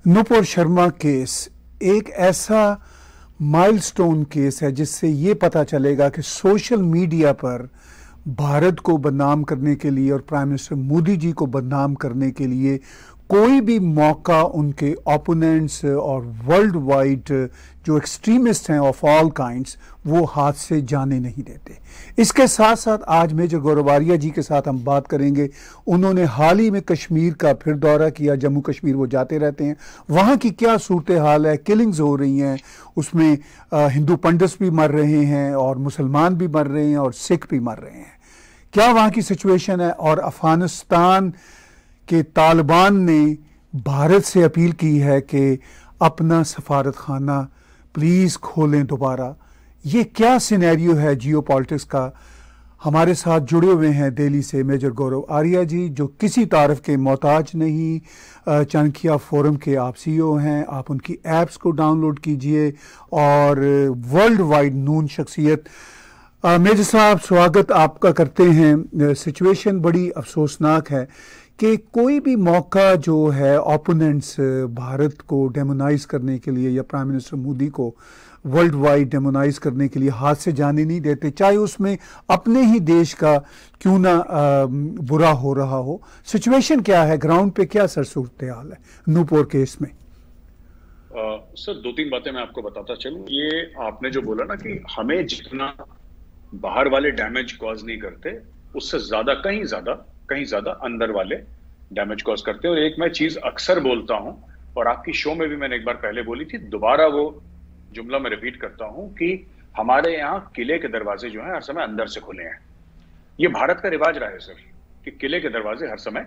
Nupur Sharma case एक ऐसा milestone case है जिससे ये पता चलेगा कि सोशल मीडिया पर भारत को बदनाम करने के लिए और प्राइम मिनिस्टर मोदी जी को बदनाम करने के लिए कोई भी मौका उनके ओपोनेंट्स और वर्ल्ड वाइड जो एक्सट्रीमिस्ट हैं ऑफ ऑल काइंड्स वो हाथ से जाने नहीं देते। इसके साथ साथ आज मेजर गौरव आर्या जी के साथ हम बात करेंगे। उन्होंने हाल ही में कश्मीर का फिर दौरा किया। जम्मू कश्मीर वो जाते रहते हैं, वहाँ की क्या सूरत हाल है, किलिंग्स हो रही हैं, उसमें हिंदू पंडित भी मर रहे हैं और मुसलमान भी मर रहे हैं और सिख भी मर रहे हैं, क्या वहाँ की सिचुएशन है। और अफगानिस्तान कि तालिबान ने भारत से अपील की है कि अपना सफारत खाना प्लीज़ खोलें दोबारा। ये क्या सिनेरियो है जियोपॉलिटिक्स का। हमारे साथ जुड़े हुए हैं दिल्ली से मेजर गौरव आर्या जी, जो किसी तारफ़ के मोहताज नहीं। चाणक्य फोरम के आप CEO हैं। आप उनकी ऐप्स को डाउनलोड कीजिए और वर्ल्ड वाइड नून शख्सियत। मेजर साहब, स्वागत आपका करते हैं। सिचुएशन बड़ी अफसोसनाक है कि कोई भी मौका जो है ओपोनेंट्स भारत को डेमोनाइज करने के लिए या प्राइम मिनिस्टर मोदी को वर्ल्ड वाइड डेमोनाइज करने के लिए हाथ से जाने नहीं देते, चाहे उसमें अपने ही देश का क्यों ना बुरा हो रहा हो। सिचुएशन क्या है ग्राउंड पे, क्या सर सूरत हाल है नूपुर केस में? सर, दो तीन बातें मैं आपको बताता चलूं। ये आपने जो बोला ना कि हमें जितना बाहर वाले डैमेज कॉज नहीं करते, उससे ज्यादा कहीं ज्यादा अंदर वाले डैमेज कॉज करते हैं। और एक मैं चीज अक्सर बोलता हूं और आपकी शो में भी मैंने एक बार पहले बोली थी, दोबारा वो जुमला मैं रिपीट करता हूं कि हमारे यहाँ किले के दरवाजे जो हैं हर समय अंदर से खुले हैं। ये भारत का रिवाज रहा है सर कि किले के दरवाजे हर समय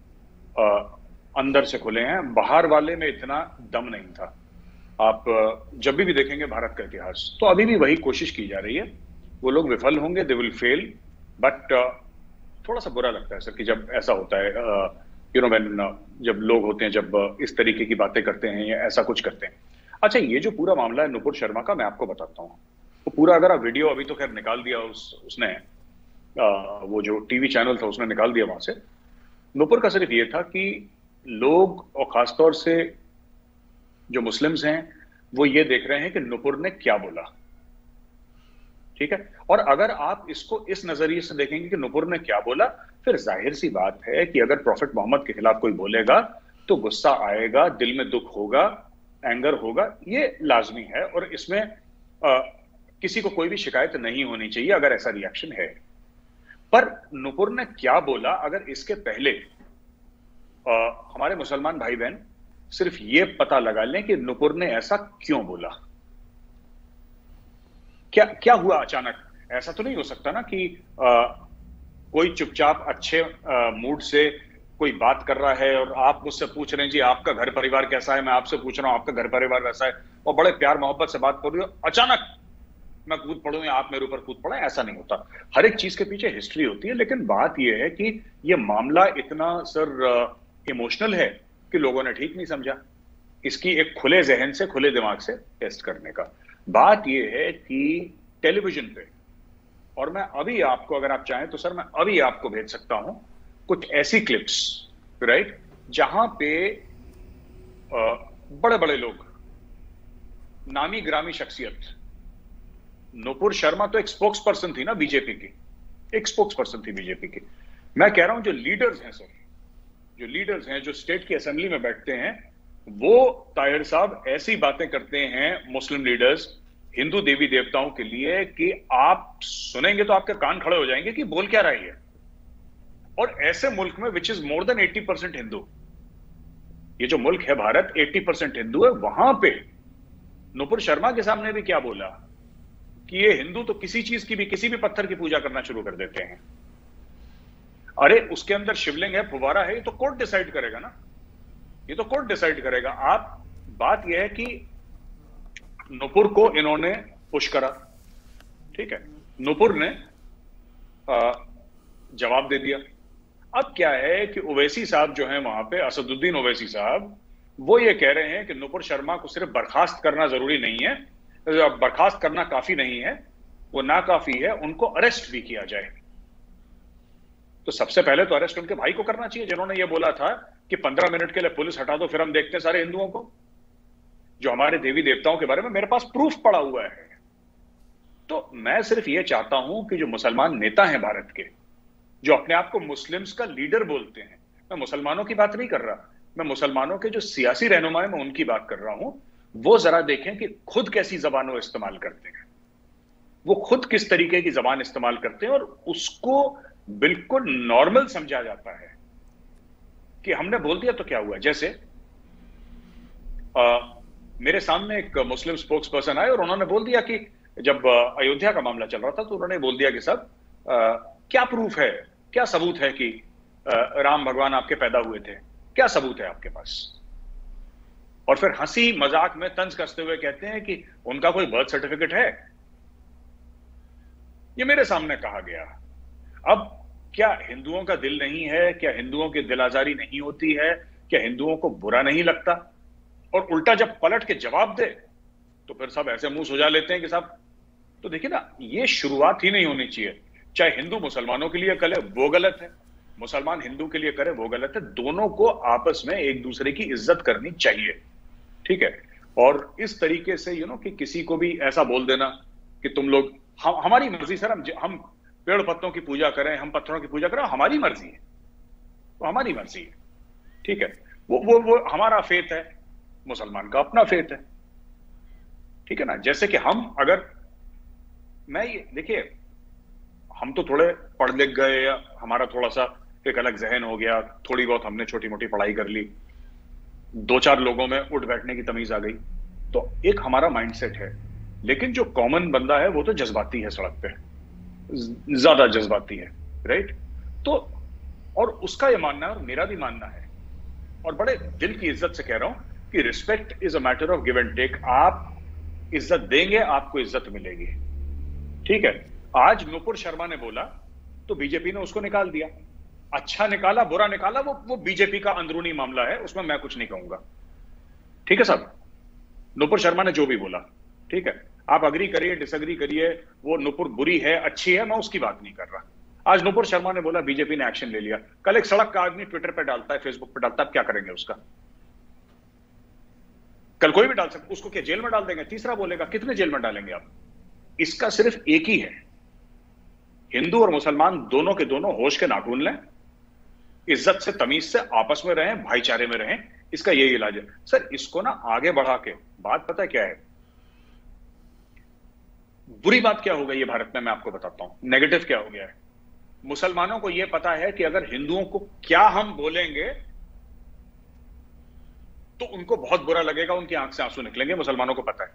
अंदर से खुले हैं, बाहर वाले में इतना दम नहीं था। आप जब भी देखेंगे भारत का इतिहास, तो अभी भी वही कोशिश की जा रही है। वो लोग विफल होंगे, दे विल फेल, बट थोड़ा सा बुरा लगता है सर कि जब ऐसा होता है, जब लोग होते हैं, जब इस तरीके की बातें करते हैं या ऐसा कुछ करते हैं। अच्छा, ये जो पूरा मामला है नुपुर शर्मा का, मैं आपको बताता हूँ। वो पूरा अगर आप वीडियो, अभी तो खैर निकाल दिया उसने, वो जो टीवी चैनल था उसने निकाल दिया वहां से। नुपुर का सिर्फ ये था कि लोग, और खासतौर से जो मुस्लिम्स हैं, वो ये देख रहे हैं कि नुपुर ने क्या बोला। ठीक है, और अगर आप इसको इस नजरिए से देखेंगे कि नुपुर ने क्या बोला, फिर जाहिर सी बात है कि अगर प्रॉफिट मोहम्मद के खिलाफ कोई बोलेगा तो गुस्सा आएगा, दिल में दुख होगा, एंगर होगा, ये लाजमी है। और इसमें किसी को कोई भी शिकायत नहीं होनी चाहिए अगर ऐसा रिएक्शन है। पर नुपुर ने क्या बोला, अगर इसके पहले हमारे मुसलमान भाई बहन सिर्फ ये पता लगा लें कि नुपुर ने ऐसा क्यों बोला, क्या हुआ अचानक। ऐसा तो नहीं हो सकता ना कि कोई चुपचाप अच्छे मूड से कोई बात कर रहा है और आप मुझसे पूछ रहे हैं जी आपका घर परिवार कैसा है, मैं आपसे पूछ रहा हूं आपका घर परिवार कैसा है, और बड़े प्यार मोहब्बत से बात कर रही हो, अचानक मैं कूद पड़ूं या आप मेरे ऊपर कूद पड़े। ऐसा नहीं होता। हर एक चीज के पीछे हिस्ट्री होती है। लेकिन बात यह है कि यह मामला इतना सर इमोशनल है कि लोगों ने ठीक नहीं समझा इसकी एक खुले जहन से, खुले दिमाग से टेस्ट करने का। बात यह है कि टेलीविजन पे, और मैं अभी आपको, अगर आप चाहें तो सर मैं अभी आपको भेज सकता हूं कुछ ऐसी क्लिप्स, राइट, जहां पे बड़े बड़े लोग, नामी ग्रामी शख्सियत, नुपुर शर्मा तो एक स्पोक्स पर्सन थी ना बीजेपी की, एक स्पोक्स पर्सन थी बीजेपी की। मैं कह रहा हूं जो लीडर्स हैं सर, जो लीडर्स हैं, जो स्टेट की असेंबली में बैठते हैं, वो ताहिर साहब ऐसी बातें करते हैं, मुस्लिम लीडर्स, हिंदू देवी देवताओं के लिए, कि आप सुनेंगे तो आपके कान खड़े हो जाएंगे कि बोल क्या रही है। और ऐसे मुल्क में which is more than 80% Hindu, ये जो मुल्क है भारत 80% हिंदू है, वहां पे नुपुर शर्मा के सामने भी क्या बोला कि ये हिंदू तो किसी चीज की भी, किसी भी पत्थर की पूजा करना शुरू कर देते हैं। अरे उसके अंदर शिवलिंग है, फुवारा है, ये तो कोर्ट डिसाइड करेगा ना, ये तो कोर्ट डिसाइड करेगा। आप, बात यह है कि नुपुर को इन्होंने पुश करा, ठीक है, नुपुर ने जवाब दे दिया। अब क्या है कि ओवैसी साहब जो हैं वहां पे, असदुद्दीन ओवैसी साहब, वो ये कह रहे हैं कि नुपुर शर्मा को सिर्फ बर्खास्त करना जरूरी नहीं है, बर्खास्त करना काफी नहीं है, वो नाकाफी है, उनको अरेस्ट भी किया जाए। तो सबसे पहले तो अरेस्ट उनके भाई को करना चाहिए, जिन्होंने ये बोला था कि 15 मिनट के लिए पुलिस हटा दो, फिर हम देखते हैं सारे हिंदुओं को। जो हमारे देवी देवताओं के बारे में मेरे पास प्रूफ पड़ा हुआ है। तो मैं सिर्फ ये चाहता हूं कि जो मुसलमान नेता हैं भारत के, जो अपने आप को मुस्लिम्स का लीडर बोलते हैं, मैं मुसलमानों की बात नहीं कर रहा, मैं मुसलमानों के जो सियासी रहनुमा है मैं उनकी बात कर रहा हूं, वो जरा देखें कि खुद कैसी जबान वो इस्तेमाल करते हैं, वो खुद किस तरीके की जबान इस्तेमाल करते हैं, और उसको बिल्कुल नॉर्मल समझा जाता है कि हमने बोल दिया तो क्या हुआ। जैसे मेरे सामने एक मुस्लिम स्पोक्स पर्सन आए और उन्होंने बोल दिया कि जब अयोध्या का मामला चल रहा था तो उन्होंने बोल दिया कि साहब क्या प्रूफ है, क्या सबूत है कि राम भगवान आपके पैदा हुए थे, क्या सबूत है आपके पास? और फिर हंसी मजाक में तंज कसते हुए कहते हैं कि उनका कोई बर्थ सर्टिफिकेट है। ये मेरे सामने कहा गया। अब क्या हिंदुओं का दिल नहीं है? क्या हिंदुओं की दिल आजारी नहीं होती है? क्या हिंदुओं को बुरा नहीं लगता? और उल्टा जब पलट के जवाब दे तो फिर सब ऐसे मुंह सुजा लेते हैं कि साहब, तो देखिए ना, ये शुरुआत ही नहीं होनी चाहिए। चाहे हिंदू मुसलमानों के लिए करे वो गलत है, मुसलमान हिंदू के लिए करे वो गलत है। दोनों को आपस में एक दूसरे की इज्जत करनी चाहिए, ठीक है? और इस तरीके से कि किसी को भी ऐसा बोल देना कि तुम लोग हमारी मर्जी, सर हम पेड़ पत्तों की पूजा करें, हम पत्थरों की पूजा करें, हमारी मर्जी है, तो हमारी मर्जी है, ठीक है? वो हमारा फेथ है, मुसलमान का अपना फेथ है, ठीक है ना? जैसे कि हम अगर देखिए, हम तो थोड़े पढ़ लिख गए, या हमारा थोड़ा सा एक अलग जहन हो गया, थोड़ी बहुत हमने छोटी मोटी पढ़ाई कर ली, दो चार लोगों में उठ बैठने की तमीज आ गई, तो एक हमारा माइंडसेट है। लेकिन जो कॉमन बंदा है वो तो जज्बाती है, सड़क पे ज्यादा जज्बाती है, राइट? तो और उसका ये मानना है और मेरा भी मानना है, और बड़े दिल की इज्जत से कह रहा हूं कि respect is a matter of give and take. आप इज्जत देंगे, आपको इज्जत मिलेगी, ठीक है? आज नुपुर शर्मा ने बोला तो बीजेपी ने उसको निकाल दिया। अच्छा निकाला, बुरा निकाला, वो बीजेपी का अंदरूनी मामला है, उसमें मैं कुछ नहीं कहूंगा, ठीक है साहब? नुपुर शर्मा ने जो भी बोला, ठीक है, आप अग्री करिए, डिसअग्री करिए, वो नुपुर बुरी है, अच्छी है, मैं उसकी बात नहीं कर रहा। आज नुपुर शर्मा ने बोला, बीजेपी ने एक्शन ले लिया। कल एक सड़क का आदमी ट्विटर पे डालता है, फेसबुक पे डालता है, आप क्या करेंगे उसका? कल कोई भी डाल सकता, उसको क्या जेल में डाल देंगे? तीसरा बोलेगा, कितने जेल में डालेंगे आप? इसका सिर्फ एक ही है, हिंदू और मुसलमान दोनों के दोनों होश के नाखून लें, इज्जत से, तमीज से आपस में रहें, भाईचारे में रहें, इसका यही इलाज है। सर इसको ना आगे बढ़ा के बात पता है क्या है, बुरी बात क्या हो गई है भारत में, मैं आपको बताता हूं नेगेटिव क्या हो गया है। मुसलमानों को यह पता है कि अगर हिंदुओं को क्या हम बोलेंगे तो उनको बहुत बुरा लगेगा, उनकी आंख से आंसू निकलेंगे, मुसलमानों को पता है।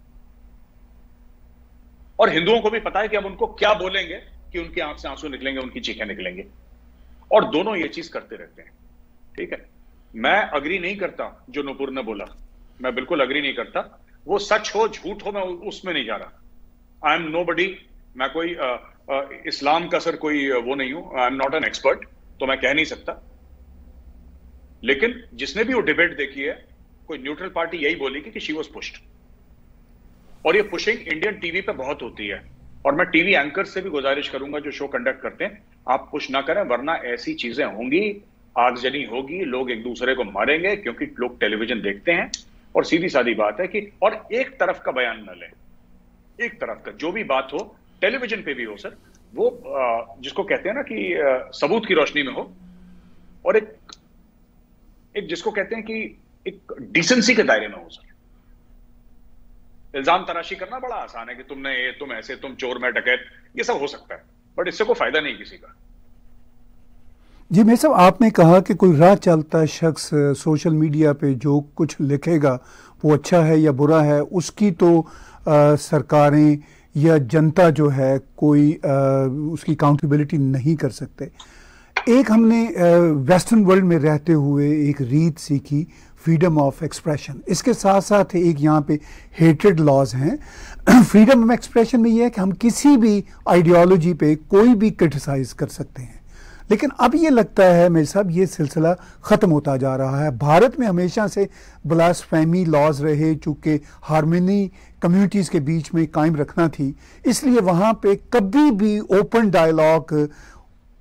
और हिंदुओं को भी पता है कि अब उनको क्या बोलेंगे कि उनकी आंख से आंसू निकलेंगे, उनकी चीखें निकलेंगे, और दोनों ये चीज करते रहते हैं, ठीक है? मैं अग्री नहीं करता जो नुपुर ने बोला, मैं बिल्कुल अग्री नहीं करता। वो सच हो झूठ हो, मैं उसमें नहीं जा रहा। आई एम नोबडी, मैं कोई इस्लाम का सर कोई वो नहीं हूं, I am not an expert, तो मैं कह नहीं सकता। लेकिन जिसने भी वो डिबेट देखी है, कोई न्यूट्रल पार्टी यही बोलेगी कि शी वाज पुश्ड, और ये पुशिंग इंडियन टीवी पे बहुत होती है। और मैं टीवी एंकर से भी गुजारिश करूंगा जो शो कंडक्ट करते हैं, आप पुश ना करें, वरना ऐसी चीजें होंगी, आगजनी होगी, लोग एक दूसरे को मारेंगे, क्योंकि लोग टेलीविजन देखते हैं। और सीधी सादी बात है कि और एक तरफ का बयान न लें, एक तरफ का जो भी बात हो, टेलीविजन पे भी हो सर, वो जिसको कहते हैं ना कि सबूत की रोशनी में हो, और एक जिसको कहते हैं कि एक डिसेंसी के दायरे में हो सर। इल्जाम तराशी करना बड़ा आसान है कि तुम ऐसे, तुम चोर, मैं डकैत, ये सब हो सकता है, बट इससे कोई फायदा नहीं किसी का। जी मेर साहब, आपने कहा कि कोई राह चलता शख्स सोशल मीडिया पे जो कुछ लिखेगा वो अच्छा है या बुरा है, उसकी तो सरकारें या जनता जो है कोई उसकी अकाउंटेबिलिटी नहीं कर सकते। एक हमने वेस्टर्न वर्ल्ड में रहते हुए एक रीत सीखी, फ्रीडम ऑफ एक्सप्रेशन। इसके साथ साथ एक यहाँ पे हेट्रेड लॉज हैं। फ्रीडम ऑफ एक्सप्रेशन में ये है कि हम किसी भी आइडियोलॉजी पे कोई भी क्रिटिसाइज कर सकते हैं, लेकिन अब ये लगता है मेरे साहब ये सिलसिला ख़त्म होता जा रहा है। भारत में हमेशा से ब्लास्फेमी लॉज रहे, चूँकि हार्मनी कम्युनिटीज़ के बीच में कायम रखना थी, इसलिए वहाँ पे कभी भी ओपन डायलॉग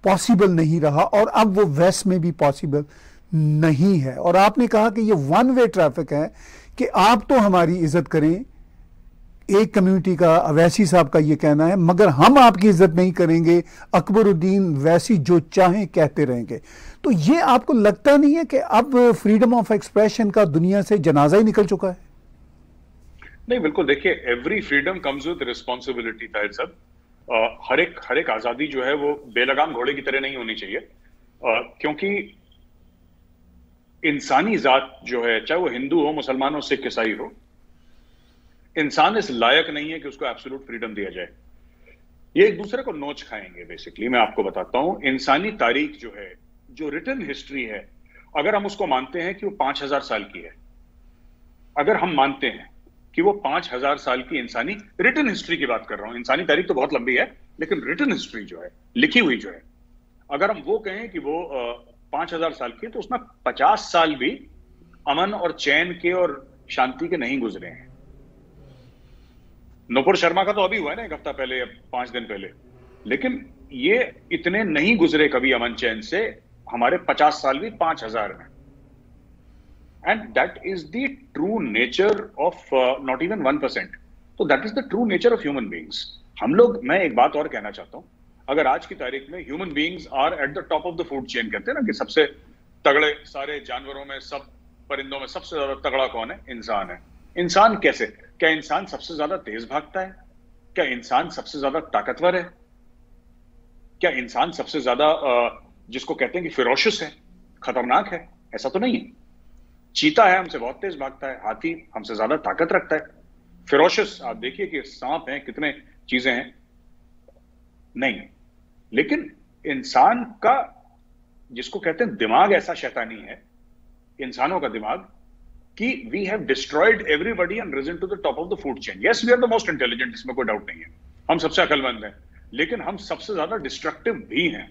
पॉसिबल नहीं रहा और अब वो वेस्ट में भी पॉसिबल नहीं है। और आपने कहा कि ये वन वे ट्रैफिक है कि आप तो हमारी इज्जत करें, एक कम्युनिटी का अवैसी साहब का ये कहना है, मगर हम आपकी इज्जत नहीं करेंगे, अकबरुद्दीन वैसी जो चाहें कहते रहेंगे। तो ये आपको लगता नहीं है कि अब फ्रीडम ऑफ एक्सप्रेशन का दुनिया से जनाजा ही निकल चुका है? नहीं, बिल्कुल। देखिए, every freedom comes with responsibility Tahir साहब। हर एक आजादी जो है वो बेलगाम घोड़े की तरह नहीं होनी चाहिए, क्योंकि इंसानी जात जो है, चाहे वो हिंदू हो, मुसलमान हो, सिख, ईसाई हो, इंसान इस लायक नहीं है कि उसको एब्सोल्यूट फ्रीडम दिया जाए। ये एक दूसरे को नोच खाएंगे। बेसिकली मैं आपको बताता हूं, इंसानी तारीख जो है, जो रिटन हिस्ट्री है, अगर हम उसको मानते हैं कि वो 5000 साल की है, अगर हम मानते हैं कि वो 5000 साल की इंसानी रिटन हिस्ट्री की बात कर रहा हूं, इंसानी तारीख तो बहुत लंबी है, लेकिन रिटन हिस्ट्री जो है, लिखी हुई जो है, अगर हम वो कहें कि वो 5000 साल की है, तो उसमें 50 साल भी अमन और चैन के और शांति के नहीं गुजरे हैं। नुपुर शर्मा का तो अभी हुआ है ना, एक हफ्ता पहले या 5 दिन पहले, लेकिन ये इतने नहीं गुजरे कभी अमन चैन से। हमारे 50 साल भी 5000 में। And that is the true nature of not even 1%। तो that is the true nature of human beings. हम लोग, मैं एक बात और कहना चाहता हूं, अगर आज की तारीख में human beings are at the top of the food chain, कहते हैं ना कि सबसे तगड़े सारे जानवरों में, सब परिंदों में सबसे ज्यादा तगड़ा कौन है? इंसान है। इंसान कैसे? क्या इंसान सबसे ज्यादा तेज भागता है? क्या इंसान सबसे ज्यादा ताकतवर है? क्या इंसान सबसे ज्यादा जिसको कहते हैं कि फिरोशियस है, खतरनाक है? ऐसा तो नहीं है। चीता है, हमसे बहुत तेज भागता है। हाथी हमसे ज्यादा ताकत रखता है। फिरोशियस आप देखिए कि सांप है, कितने चीजें हैं, नहीं। लेकिन इंसान का, जिसको कहते हैं दिमाग, ऐसा शैतानी है इंसानों का दिमाग कि we have destroyed everybody and risen to the top of the food chain. Yes, we are the most intelligent, इसमें कोई डाउट नहीं है, हम सबसे अकलमंद हैं, लेकिन हम सबसे ज्यादा डिस्ट्रक्टिव भी हैं।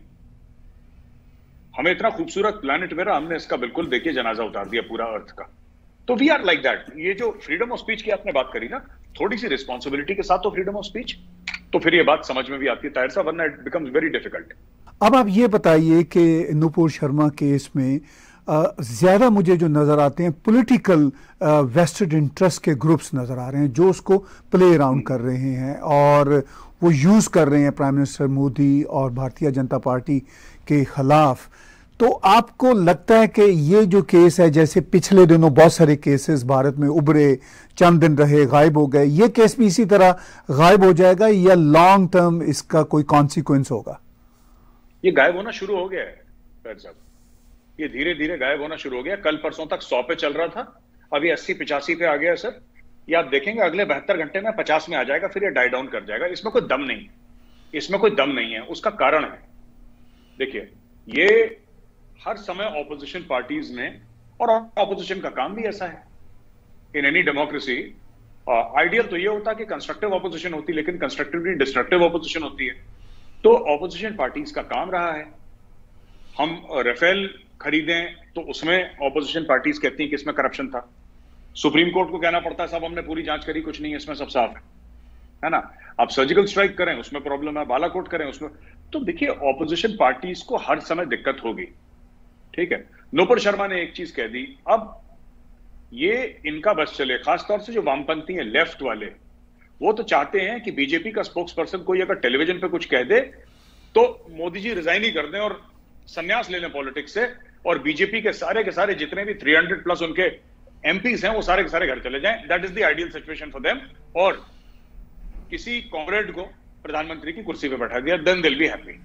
हमें इतना खूबसूरत प्लैनेट मेरा, हमने इसका बिल्कुल देखिए जनाजा उतार दिया पूरा अर्थ का। तो वी आर लाइक दैट। ये जो फ्रीडम ऑफ स्पीच की आपने बात करी ना, थोड़ी सी रिस्पॉन्सिबिलिटी के साथ तो फ्रीडम ऑफ स्पीच, तो फिर ये बात समझ में भी आती है ताहिर साहब, वरना इट बिकम्स वेरी डिफिकल्ट। अब आप ये बताइए कि नुपुर शर्मा केस में ज़्यादा मुझे जो नज़र आते हैं पॉलिटिकल वेस्टेड इंटरेस्ट के ग्रुप्स नज़र आ रहे हैं जो उसको प्ले अराउंड कर रहे हैं और वो यूज़ कर रहे हैं प्राइम मिनिस्टर मोदी और भारतीय जनता पार्टी के ख़िलाफ़। तो आपको लगता है कि ये जो केस है, जैसे पिछले दिनों बहुत सारे केसेस भारत में उभरे, चंद दिन रहे, गायब हो गए, ये केस भी इसी तरह गायब हो जाएगा या लॉन्ग टर्म इसका कोई कॉन्सिक्वेंस होगा? ये गायब होना शुरू हो गया है ताहिर साहब, ये धीरे धीरे गायब होना शुरू हो गया। कल परसों तक 100 पे चल रहा था, अभी 80-85 पे आ गया सर। ये आप देखेंगे अगले 72 घंटे में 50 में आ जाएगा, फिर ये डाई डाउन कर जाएगा। इसमें कोई दम नहीं, इसमें कोई दम नहीं है। उसका कारण है, देखिए, ये हर समय ऑपोजिशन पार्टीज ने, और ऑपोजिशन का काम भी ऐसा है इन एनी डेमोक्रेसी, आइडियल तो ये होता कि कंस्ट्रक्टिव ऑपोजिशन होती, लेकिन कंस्ट्रक्टिवली डिस्ट्रक्टिव ऑपोजिशन होती है। तो ऑपोजिशन पार्टीज का काम रहा है, हम राफेल खरीदें तो उसमें ऑपोजिशन पार्टीज कहती हैं कि इसमें करप्शन था। सुप्रीम कोर्ट को कहना पड़ता है साहब हमने पूरी जांच करी, कुछ नहीं है इसमें, सब साफ है ना। आप सर्जिकल स्ट्राइक करें, उसमें प्रॉब्लम है, बालाकोट करें, उसमें। तो देखिए, ऑपोजिशन पार्टीज को हर समय दिक्कत होगी, ठीक है। नुपुर शर्मा ने एक चीज कह दी, अब ये इनका बस चले, खासतौर से जो वामपंथी हैं, लेफ्ट वाले, वो तो चाहते हैं कि बीजेपी का स्पोक्स पर्सन कोई अगर टेलीविजन पे कुछ कह दे तो मोदी जी रिजाइन ही कर दें और संन्यास ले लें पॉलिटिक्स से, और बीजेपी के सारे जितने भी 300+ उनके एमपीज हैं वो सारे के सारे घर चले जाएं। That is the ideal situation for them. और किसी कॉमरेड को प्रधानमंत्री की कुर्सी पे बैठा दिया, then they will be happy.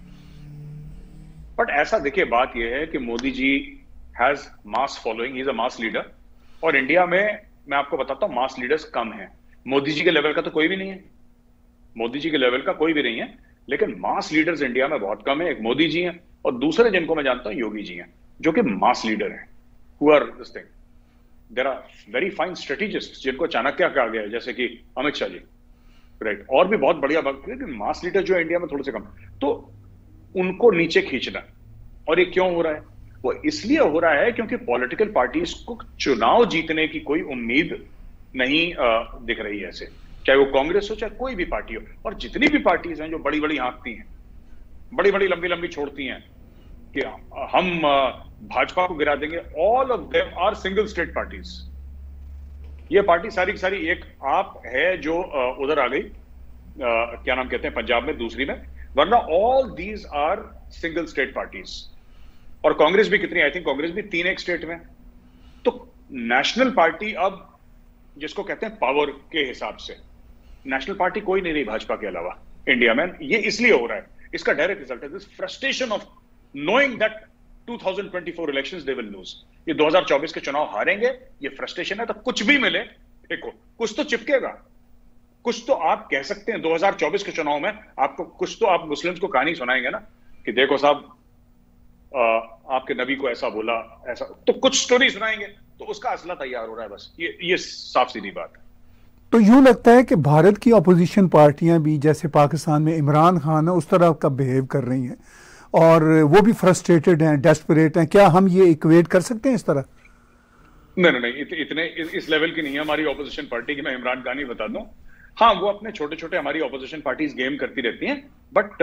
But ऐसा देखिए, बात यह है कि Modi ji has mass following, he is a mass leader, और इंडिया में मैं आपको बताता हूं मास लीडर्स कम हैं। मोदी जी के लेवल का तो कोई भी नहीं है, मोदी जी के लेवल का कोई भी नहीं है, लेकिन मास लीडर्स इंडिया में बहुत कम है। एक मोदी जी हैं और दूसरे जिनको मैं जानता हूं योगी जी हैं, जो कि मास लीडर हैं, who are this thing. There are very fine strategist जिनको चाणक्य कहा गया है, जैसे कि अमित शाह जी, राइट, और भी बहुत बढ़िया बात, लेकिन मास लीडर जो है इंडिया में थोड़े से कम। तो उनको नीचे खींचना, और ये क्यों हो रहा है? वो इसलिए हो रहा है क्योंकि पॉलिटिकल पार्टीज को चुनाव जीतने की कोई उम्मीद नहीं दिख रही है ऐसे, चाहे वो कांग्रेस हो चाहे कोई भी पार्टी हो। और जितनी भी पार्टीज हैं जो बड़ी बड़ी हाँकती हैं, बड़ी बड़ी लंबी लंबी छोड़ती हैं कि हम भाजपा को गिरा देंगे। All of them are single state parties. ये पार्टी सारी की सारी, एक आप है जो उधर आ गई, क्या नाम कहते हैं, पंजाब में, दूसरी में, वरना all these are single state parties. और कांग्रेस भी कितनी, आई थिंक कांग्रेस भी 3 एक स्टेट में। तो नेशनल पार्टी अब जिसको कहते हैं पावर के हिसाब से, नेशनल पार्टी कोई नहीं रही भाजपा के अलावा इंडिया में। ये इसलिए हो रहा है, इसका डायरेक्ट रिजल्ट है this frustration of knowing that 2024 elections they will lose. ये 2024 के चुनाव हारेंगे, ये फ्रस्ट्रेशन है। तो कुछ भी मिले, देखो कुछ तो चिपकेगा, कुछ तो आप कह सकते हैं 2024 के चुनाव में आपको कुछ तो, आप मुस्लिम्स को कहानी सुनाएंगे ना कि देखो साहब आपके नबी को ऐसा बोला, ऐसा, तो कुछ स्टोरी सुनाएंगे, तो उसका असला तैयार हो रहा है। बस ये साफ सीधी बात है। तो यूं लगता है कि भारत की अपोजिशन पार्टियां भी जैसे पाकिस्तान में इमरान खान है उस तरह का बिहेव कर रही हैं और वो भी फ्रस्ट्रेटेड हैं, डेस्परेट हैं। क्या हम ये इक्वेट कर सकते हैं इस तरह? नहीं, इतने इस लेवल की नहीं है हमारी ऑपोजिशन पार्टी की। मैं इमरान खान ही बता दूं, हाँ वो अपने छोटे छोटे हमारी ऑपोजिशन पार्टीज गेम करती रहती हैं, बट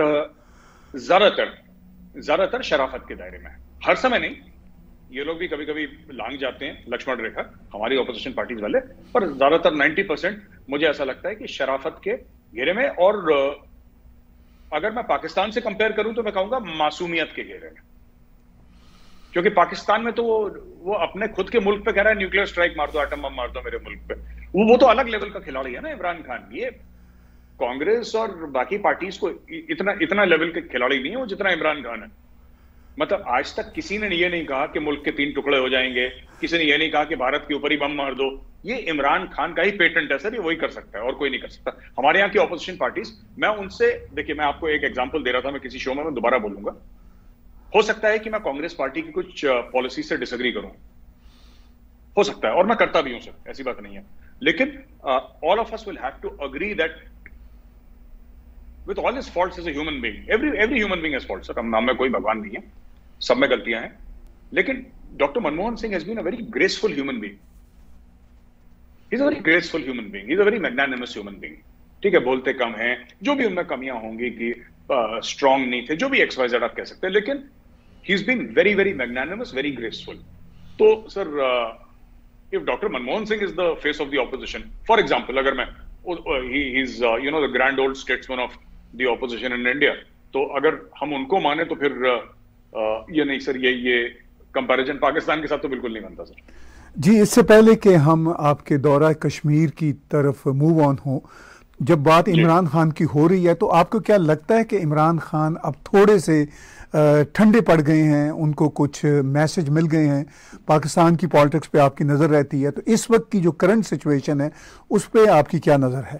ज्यादातर शराफत के दायरे में। हर समय नहीं, ये लोग भी कभी कभी लांग जाते हैं लक्ष्मण रेखा, हमारी ऑपोजिशन पार्टीज वाले, पर ज्यादातर 90% मुझे ऐसा लगता है कि शराफत के घेरे में। और अगर मैं पाकिस्तान से कंपेयर करूं तो मैं कहूंगा मासूमियत के घेरे में, क्योंकि पाकिस्तान में तो वो अपने खुद के मुल्क पे कह रहा है न्यूक्लियर स्ट्राइक मार दो, एटम बम मार दो मेरे मुल्क पे। वो तो अलग लेवल का खिलाड़ी है ना इमरान खान। ये कांग्रेस और बाकी पार्टीज को इतना लेवल के खिलाड़ी नहीं है वो जितना इमरान खान है। मतलब आज तक किसी ने ये नहीं कहा कि मुल्क के 3 टुकड़े हो जाएंगे, किसी ने ये नहीं कहा कि भारत के ऊपर ही बम मार दो। ये इमरान खान का ही पेटेंट है सर, ये वही कर सकता है और कोई नहीं कर सकता। हमारे यहाँ की ऑपोजिशन पार्टीज, मैं उनसे, देखिए मैं आपको एक एग्जांपल दे रहा था मैं किसी शो में, मैं दोबारा बोलूंगा। हो सकता है कि मैं कांग्रेस पार्टी की कुछ पॉलिसी से डिसएग्री करूं, हो सकता है, और मैं करता भी हूं सर, ऐसी बात नहीं है। लेकिन all of us will have to agree that with all his faults as a human being, every human being has faults, sir, हम में कोई भगवान नहीं है, सब में गलतियां हैं, लेकिन doctor Manmohan Singh has been a very graceful human being. He's a very graceful human being. He's a very magnanimous human being. ठीक है, बोलते कम हैं, जो भी उनमें कमियां होंगी कि स्ट्रांग नहीं थे, जो भी XYZ आप कह सकते हैं, लेकिन he's been very very magnanimous, very graceful. तो sir if Dr. Manmohan Singh is the face of the opposition, for example, अगर मैं he's the grand old statesman of the opposition in India, तो अगर हम उनको माने तो फिर ये नहीं सर, ये कंपैरिजन पाकिस्तान के साथ तो बिल्कुल नहीं बनता सर। जी, इससे पहले कि हम आपके दौरा कश्मीर की तरफ मूव ऑन हो, जब बात इमरान खान की हो रही है तो आपको क्या लगता है कि इमरान खान अब थोड़े से ठंडे पड़ गए हैं, उनको कुछ मैसेज मिल गए हैं, पाकिस्तान की पॉलिटिक्स पे आपकी नज़र रहती है, तो इस वक्त की जो करंट सिचुएशन है उस पे आपकी क्या नज़र है?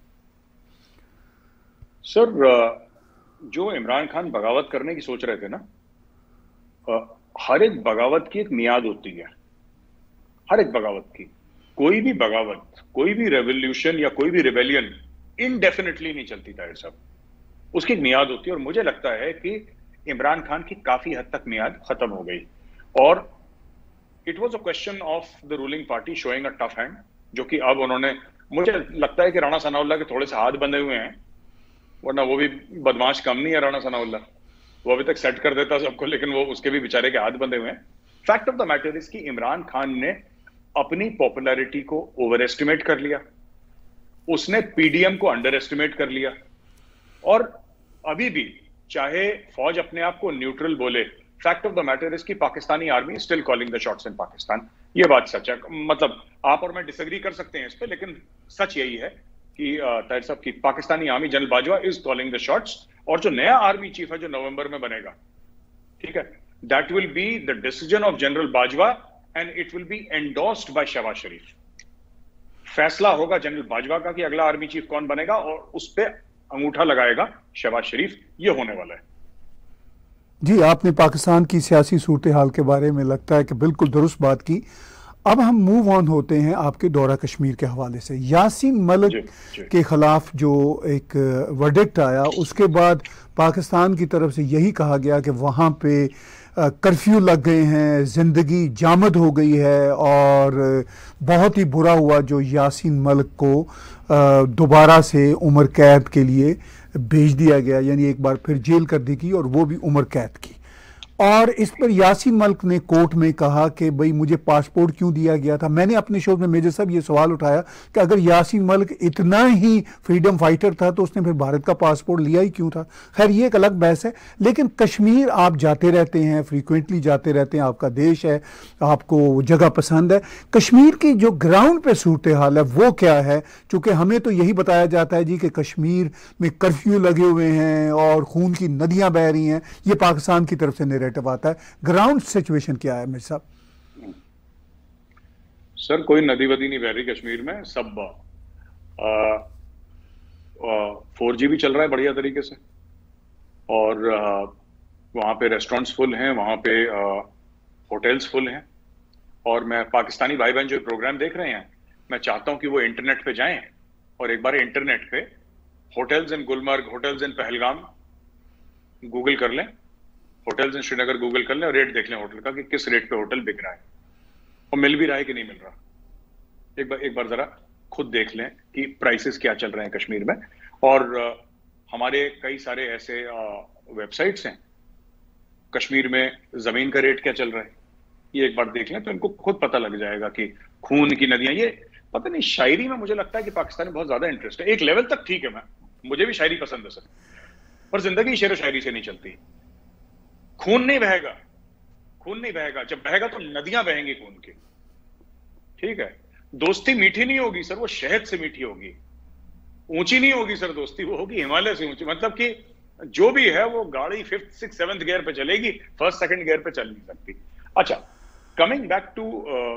सर जो इमरान खान बगावत करने की सोच रहे थे ना, हर एक बगावत की एक मियाद होती है, हर एक बगावत की। कोई भी बगावत, कोई भी रेवोल्यूशन या कोई भी रिबेलियन इनडेफिनेटली नहीं चलती ताहिर साहब, उसकी एक मियाद होती है। और मुझे लगता है कि इमरान खान की काफी हद तक मियाद खत्म हो गई, और it was a question of the ruling party showing a tough hand, जो कि अब उन्होंने, मुझे लगता है कि राणा सनाउल्लाह के थोड़े से हाथ बंधे हुए हैं, वरना वो भी बदमाश कम नहीं है राणा सनाउल्लाह, वो अभी तक सेट कर देता सबको, लेकिन वो उसके भी बेचारे के हाथ बंधे हुए हैं। Fact of the matter is कि इमरान खान ने अपनी पॉपुलैरिटी को ओवर एस्टिमेट कर लिया, उसने पीडीएम को अंडर एस्टिमेट कर लिया, और अभी भी चाहे फौज अपने आप को न्यूट्रल बोले, fact of the matter is कि Pakistani army still calling the shots in Pakistan. ये बात सच है, मतलब आप और मैं डिसएग्री कर सकते हैं इस पे, लेकिन सच यही है कि ताहिर साहब की Pakistani army, general Bajwa is calling the shots, और जो नया आर्मी चीफ है जो नवंबर में बनेगा, ठीक है, that will be the decision of general Bajwa and it will be endorsed by Shahbaz Sharif. फैसला होगा जनरल बाजवा का कि अगला आर्मी चीफ कौन बनेगा, और उस पर अंगूठा लगाएगा शहबाज शरीफ। ये होने वाला है। जी, आपने पाकिस्तान की सियासी सूरत हाल के बारे में लगता है कि बिल्कुल दुरुस्त बात की। अब हम मूव ऑन होते हैं आपके दौरा कश्मीर के हवाले से। यासीन मलिक के खिलाफ जो एक वर्डिक्ट आया, उसके बाद पाकिस्तान की तरफ से यही कहा गया कि वहाँ पे कर्फ्यू लग गए हैं, ज़िंदगी जामद हो गई है, और बहुत ही बुरा हुआ जो यासीन मलिक को दोबारा से उम्र कैद के लिए भेज दिया गया, यानी एक बार फिर जेल कर दी गई और वो भी उम्र कैद की। और इस पर यासीन मलिक ने कोर्ट में कहा कि भाई मुझे पासपोर्ट क्यों दिया गया था। मैंने अपने शो में मेजर साहब ये सवाल उठाया कि अगर यासीन मलिक इतना ही फ्रीडम फाइटर था तो उसने फिर भारत का पासपोर्ट लिया ही क्यों था। खैर ये एक अलग बहस है, लेकिन कश्मीर आप जाते रहते हैं, फ्रीक्वेंटली जाते रहते हैं, आपका देश है, आपको जगह पसंद है। कश्मीर की जो ग्राउंड पे सूरत हाल है वो क्या है? चूँकि हमें तो यही बताया जाता है जी कि कश्मीर में कर्फ्यू लगे हुए हैं और खून की नदियाँ बह रही हैं, ये पाकिस्तान की तरफ से आता है। ग्राउंड सिचुएशन क्या है मेरे साहब? सर कोई नदी वदी नहीं बह रही कश्मीर में, सब 4G भी चल रहा है बढ़िया तरीके से, और वहां पे रेस्टोरेंट्स फुल हैं, वहां पे होटल्स फुल हैं। और मैं पाकिस्तानी भाई बहन जो प्रोग्राम देख रहे हैं, मैं चाहता हूं कि वो इंटरनेट पे जाएं और एक बार इंटरनेट पे hotels in Gulmarg, hotels in Pahalgam Google कर लें, होटल्स इन श्रीनगर गूगल कर लें और रेट देख लें होटल का कि किस रेट पे होटल बिक रहा है और मिल भी रहा है कि नहीं मिल रहा। एक बार जरा खुद देख लें कि प्राइसेस क्या चल रहे हैं कश्मीर में। और हमारे कई सारे ऐसे वेबसाइट्स हैं, कश्मीर में जमीन का रेट क्या चल रहा है ये एक बार देख लें तो इनको खुद पता लग जाएगा कि खून की नदियां, ये पता नहीं, शायरी में मुझे लगता है कि पाकिस्तान में बहुत ज्यादा इंटरेस्ट है। एक लेवल तक ठीक है, मुझे भी शायरी पसंद है सर, पर जिंदगी शेर व शायरी से नहीं चलती। खून नहीं बहेगा, खून नहीं बहेगा, जब बहेगा तो नदियां बहेंगी खून की, ठीक है। दोस्ती मीठी नहीं होगी सर, वो शहद से मीठी होगी। ऊंची नहीं होगी सर दोस्ती, वो होगी हिमालय से ऊंची। मतलब कि जो भी है वो गाड़ी 5th 6th 7th गियर पे चलेगी, 1st 2nd गियर पे चल नहीं सकती। अच्छा, coming back to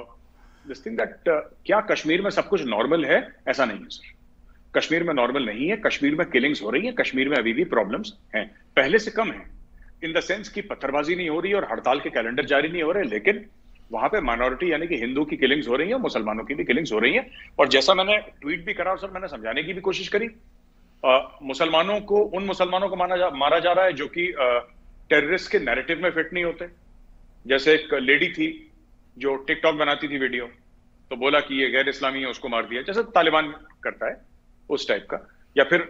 this thing that क्या कश्मीर में सब कुछ नॉर्मल है? ऐसा नहीं है सर, कश्मीर में नॉर्मल नहीं है। कश्मीर में किलिंग्स हो रही है, कश्मीर में अभी भी प्रॉब्लम्स हैं, पहले से कम है इन द सेंस कि पत्थरबाजी नहीं हो रही है और हड़ताल के कैलेंडर जारी नहीं हो रहे, लेकिन वहां पे माइनॉरिटी यानी कि हिंदू की किलिंग्स हो रही है, मुसलमानों की भी किलिंग्स हो रही है। और जैसा मैंने ट्वीट भी करा और सर मैंने समझाने की भी कोशिश करी, मुसलमानों को, उन मुसलमानों को मारा जा रहा है जो कि टेररिस्ट के नैरेटिव में फिट नहीं होते। जैसे एक लेडी थी जो टिकटॉक बनाती थी वीडियो, तो बोला कि ये गैर इस्लामी है, उसको मार दिया, जैसे तालिबान करता है उस टाइप का। या फिर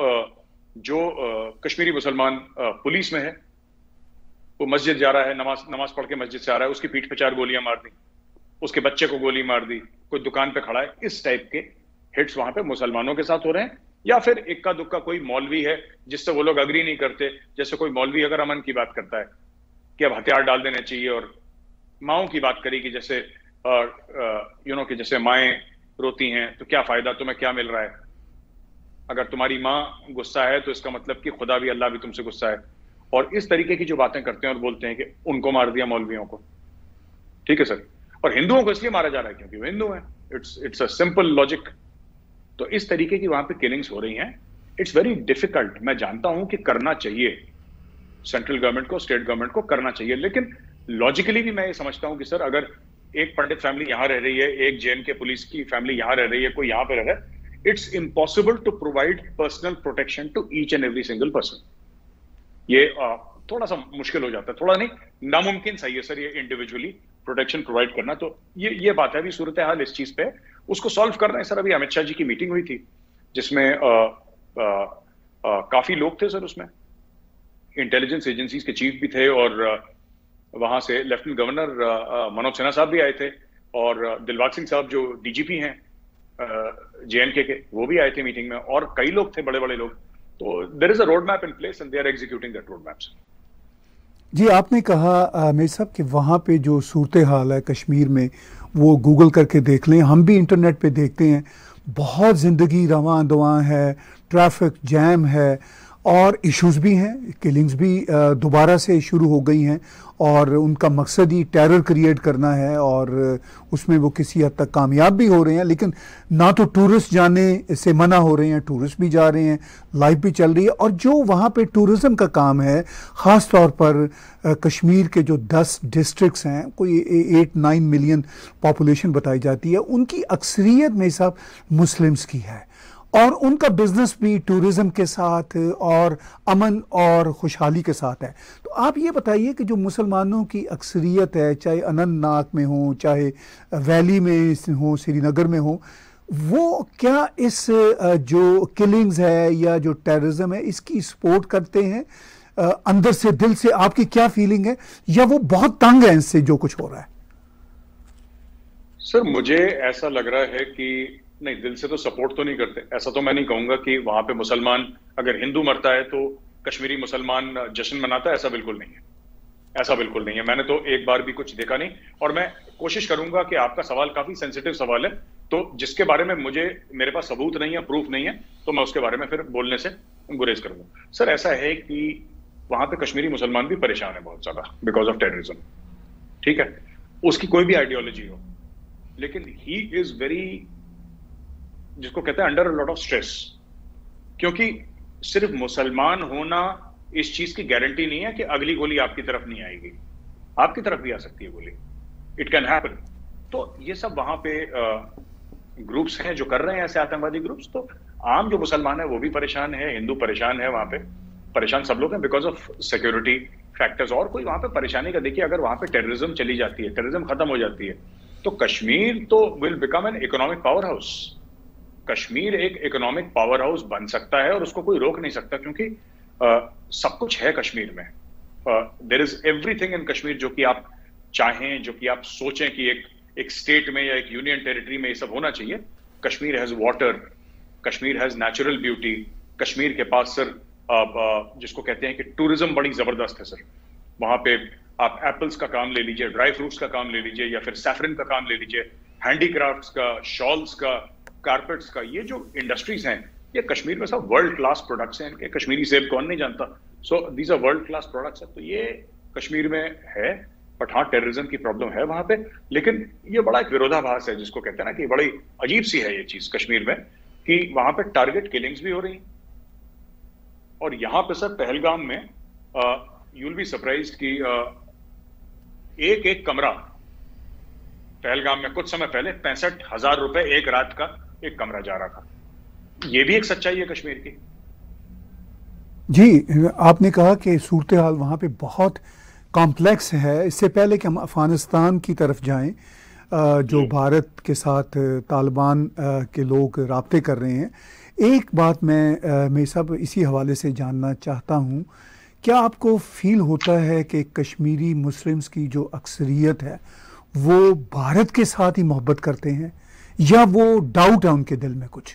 जो कश्मीरी मुसलमान पुलिस में है, वो मस्जिद जा रहा है, नमाज पढ़ के मस्जिद से आ रहा है, उसकी पीठ पे 4 गोलियां मार दी, उसके बच्चे को गोली मार दी, कोई दुकान पे खड़ा है। इस टाइप के हिट्स वहां पे मुसलमानों के साथ हो रहे हैं। या फिर इक्का दुक्का कोई मौलवी है जिससे वो लोग अग्री नहीं करते, जैसे कोई मौलवी अगर अमन की बात करता है कि अब हथियार डाल देने चाहिए, और माओं की बात करी कि जैसे कि जैसे माएं रोती हैं तो क्या फायदा, तुम्हें क्या मिल रहा है, अगर तुम्हारी माँ गुस्सा है तो इसका मतलब कि खुदा भी, अल्लाह भी तुमसे गुस्सा है। और इस तरीके की जो बातें करते हैं और बोलते हैं कि उनको मार दिया मौलवियों को, ठीक है सर, और हिंदुओं को इसलिए मारा जा रहा है क्योंकि वो हिंदू हैं। It's a simple logic. तो इस तरीके की वहां पे किलिंग्स हो रही हैं। It's very difficult. मैं जानता हूं कि करना चाहिए, सेंट्रल गवर्नमेंट को, स्टेट गवर्नमेंट को करना चाहिए, लेकिन लॉजिकली भी मैं ये समझता हूं कि सर अगर एक पंडित फैमिली यहां रह रही है, एक JNK पुलिस की फैमिली यहां रह रही है, कोई यहां पे रह रहा है, it's impossible to provide personal protection to each and every single person. ये थोड़ा सा मुश्किल हो जाता है, थोड़ा नहीं, नामुमकिन सही है सर ये इंडिविजुअली प्रोटेक्शन प्रोवाइड करना। तो ये बात है, अभी सूरत हाल इस चीज पे, उसको सॉल्व कर रहे हैं सर। अभी अमित शाह जी की मीटिंग हुई थी जिसमें काफी लोग थे सर, उसमें इंटेलिजेंस एजेंसीज के चीफ भी थे, और वहां से लेफ्टिनेंट गवर्नर मनोज सिन्हा साहब भी आए थे, और दिलबाग सिंह साहब जो DGP हैं JNK के, वो भी आए थे मीटिंग में, और कई लोग थे, बड़े बड़े लोग। तो there is a road map in place and they are executing that road maps. जी, आपने कहा मेरे साहब कि वहाँ पे जो सूरत हाल है कश्मीर में वो गूगल करके देख लें, हम भी इंटरनेट पे देखते हैं, बहुत ज़िंदगी रवां दवां है, ट्रैफिक जैम है और इश्यूज़ भी हैं, किलिंग्स भी दोबारा से शुरू हो गई हैं, और उनका मकसद ही टेरर क्रिएट करना है, और उसमें वो किसी हद तक कामयाब भी हो रहे हैं। लेकिन ना तो टूरिस्ट जाने से मना हो रहे हैं, टूरिस्ट भी जा रहे हैं, लाइफ भी चल रही है। और जो वहाँ पे टूरिज़म का काम है, ख़ास तौर पर कश्मीर के जो 10 डिस्ट्रिक्ट्स हैं, कोई 8-9 मिलियन पॉपुलेशन बताई जाती है, उनकी अक्सरियत में साहब मुस्लिम्स की है, और उनका बिजनेस भी टूरिज्म के साथ और अमन और खुशहाली के साथ है। तो आप ये बताइए कि जो मुसलमानों की अक्सरियत है, चाहे अनंतनाग में हो, चाहे वैली में हो, श्रीनगर में हो, वो क्या इस जो किलिंग्स है या जो टेररिज्म है इसकी सपोर्ट करते हैं अंदर से, दिल से? आपकी क्या फीलिंग है, या वो बहुत तंग है इससे जो कुछ हो रहा है? सर मुझे ऐसा लग रहा है कि नहीं, दिल से तो सपोर्ट तो नहीं करते। ऐसा तो मैं नहीं कहूंगा कि वहां पे मुसलमान, अगर हिंदू मरता है तो कश्मीरी मुसलमान जश्न मनाता है, ऐसा बिल्कुल नहीं है। ऐसा बिल्कुल नहीं है, मैंने तो एक बार भी कुछ देखा नहीं। और मैं कोशिश करूंगा कि आपका सवाल काफी सेंसिटिव सवाल है, तो जिसके बारे में मेरे पास सबूत नहीं है, प्रूफ नहीं है, तो मैं उसके बारे में फिर बोलने से गुरेज करूंगा। सर ऐसा है कि वहां पे कश्मीरी मुसलमान भी परेशान है बहुत ज्यादा बिकॉज ऑफ टेररिज्म। ठीक है, उसकी कोई भी आइडियोलॉजी हो, लेकिन ही इज वेरी, जिसको कहते हैं under a lot of stress. क्योंकि सिर्फ मुसलमान होना इस चीज की गारंटी नहीं है कि अगली गोली आपकी तरफ नहीं आएगी, आपकी तरफ भी आ सकती है गोली, इट कैन हैपन। तो ये सब वहां पे ग्रुप्स हैं जो कर रहे हैं ऐसे आतंकवादी ग्रुप्स। तो आम जो मुसलमान है वो भी परेशान है, हिंदू परेशान है, वहां पे परेशान सब लोग हैं बिकॉज ऑफ सिक्योरिटी फैक्टर्स। और कोई वहां पे परेशानी का देखिए, अगर वहां पे टेररिज्म चली जाती है, टेररिज्म खत्म हो जाती है, तो कश्मीर तो will become an economic power house. Kashmir एक इकोनॉमिक पावर हाउस बन सकता है और उसको कोई रोक नहीं सकता, क्योंकि सब कुछ है कश्मीर में। There is everything in Kashmir जो कि आप चाहें, जो कि आप सोचें कि एक स्टेट में या एक यूनियन टेरिटरी में ये सब होना चाहिए। Kashmir has water, Kashmir has natural beauty, Kashmir के पास सर जिसको कहते हैं कि टूरिज्म बड़ी जबरदस्त है सर। वहां पे आप एप्पल्स का काम ले लीजिए, ड्राई फ्रूट्स का काम ले लीजिए, या फिर सैफरन का काम ले लीजिए, हैंडीक्राफ्ट्स का, शॉल्स का, कारपेट्स का, ये जो इंडस्ट्रीज हैं ये कश्मीर में सब वर्ल्ड क्लास प्रोडक्ट्स हैं इनके। कश्मीरी सेब कौन नहीं जानता? So these are world class products हैं। तो ये कश्मीर में है, बट हाँ टेररिज्म की प्रॉब्लम है वहां पे। लेकिन ये बड़ा एक विरोधाभास है, जिसको कहते हैं ना कि बड़ी अजीब सी है ये चीज कश्मीर में, कि वहां पे टारगेट किलिंग्स भी हो रही हैं। और यहां पे सर पहलगाम में यू विल बी सरप्राइज्ड कि एक एक कमरा पहलगाम में कुछ समय पहले 65,000 रुपए एक रात का एक कमरा जा रहा था। ये भी एक सच्चाई है कश्मीर की। जी, आपने कहा कि सूरत हाल वहाँ पे बहुत कॉम्प्लेक्स है। इससे पहले कि हम अफ़गानिस्तान की तरफ जाएं, जो भारत के साथ तालिबान के लोग राब्ते कर रहे हैं, एक बात मैं सब इसी हवाले से जानना चाहता हूँ। क्या आपको फील होता है कि कश्मीरी मुस्लिम्स की जो अक्सरियत है वो भारत के साथ ही मोहब्बत करते हैं, या वो डाउट है उनके दिल में कुछ?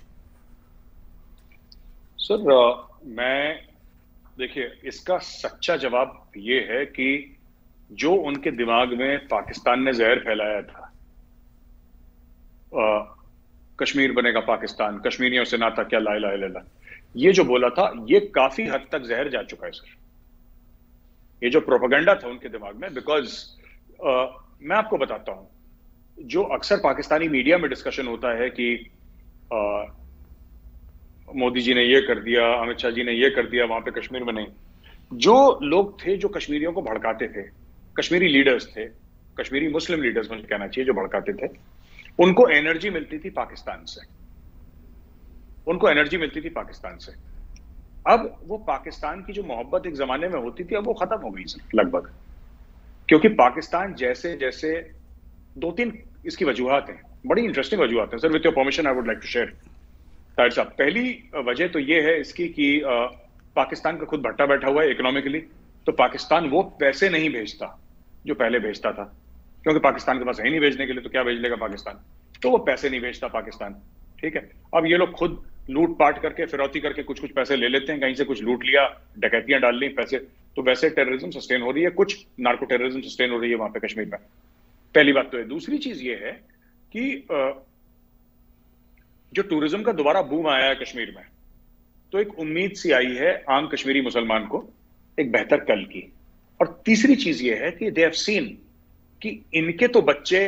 सर मैं, देखिए इसका सच्चा जवाब ये है कि जो उनके दिमाग में पाकिस्तान ने जहर फैलाया था, कश्मीर बनेगा पाकिस्तान, कश्मीरियों से नाता क्या, ला इलाहा इल्लल्लाह, ये जो बोला था, ये काफी हद तक जहर जा चुका है सर। ये जो प्रोपेगेंडा था उनके दिमाग में, बिकॉज मैं आपको बताता हूं, जो अक्सर पाकिस्तानी मीडिया में डिस्कशन होता है कि मोदी जी ने ये कर दिया, अमित शाह जी ने ये कर दिया, वहां पे कश्मीर में नहीं। जो लोग थे जो कश्मीरियों को भड़काते थे, कश्मीरी लीडर्स थे, कश्मीरी मुस्लिम लीडर्स मुझे कहना चाहिए, जो भड़काते थे, उनको एनर्जी मिलती थी पाकिस्तान से। उनको एनर्जी मिलती थी पाकिस्तान से। अब वो पाकिस्तान की जो मोहब्बत एक जमाने में होती थी, अब वो खत्म हो गई सर लगभग। क्योंकि पाकिस्तान जैसे जैसे, दो तीन इसकी वजूहात हैं, बड़ी इंटरेस्टिंग वजूहात हैं sir. With your permission I would like to share. Tahir साहब, पहली वजह तो ये है इसकी कि पाकिस्तान का खुद भट्टा बैठा हुआ है इकोनॉमिकली, तो पाकिस्तान वो पैसे नहीं भेजता जो पहले भेजता था, क्योंकि पाकिस्तान के पास है नहीं भेजने के लिए, तो क्या भेज लेगा पाकिस्तान? तो वो पैसे नहीं भेजता पाकिस्तान। ठीक है, अब ये लोग खुद लूट पाट करके, फिरौती करके कुछ कुछ पैसे ले लेते हैं, कहीं से कुछ लूट लिया, डकैतियां डाल ली, पैसे, तो वैसे टेररिज्म सस्टेन हो रही है, कुछ नार्को टेररिज्म सस्टेन हो रही है वहां पे कश्मीर में। पहली बात तो है। दूसरी चीज ये है कि जो टूरिज्म का दोबारा बूम आया है कश्मीर में, तो एक उम्मीद सी आई है आम कश्मीरी मुसलमान को एक बेहतर कल की। और तीसरी चीज ये है कि दे हैव सीन कि इनके तो बच्चे